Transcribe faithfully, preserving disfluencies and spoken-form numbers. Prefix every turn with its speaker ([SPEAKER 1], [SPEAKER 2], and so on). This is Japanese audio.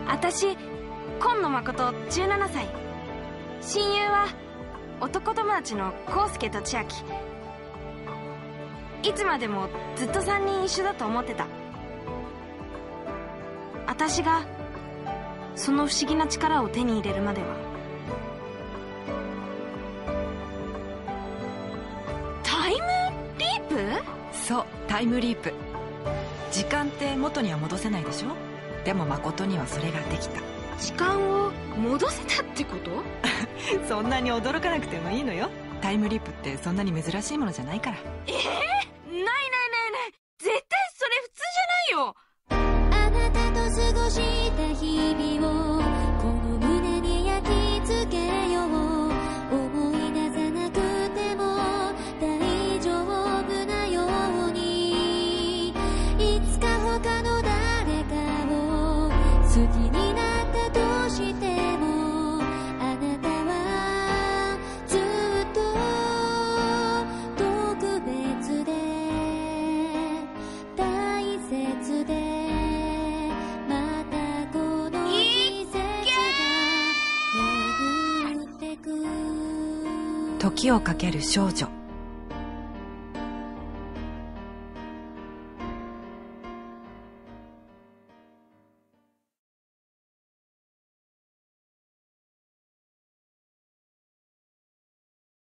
[SPEAKER 1] 私今野誠じゅうななさい。親友は男友達の康介と千秋。いつまでもずっとさんにん一緒だと思ってた。私がその不思議な力を手に入れるまでは。タイムリープ？
[SPEAKER 2] そう、タイムリープ。時間って元には戻せないでしょ。でも誠にはそれができた。
[SPEAKER 1] 時間を戻せたってこと？
[SPEAKER 2] そんなに驚かなくてもいいのよ。タイムリープってそんなに珍しいものじゃないから。
[SPEAKER 1] えー、ないないないない、絶対それ普通じゃないよ。
[SPEAKER 3] あなたと過ごした日々をこの胸に焼き付けよう。思い出さなくても大丈夫なように。いつか他の誰かを好きになったとしても、あなたはずっと特別で大切で、またこの季節が巡ってく。
[SPEAKER 2] 時をかける少女。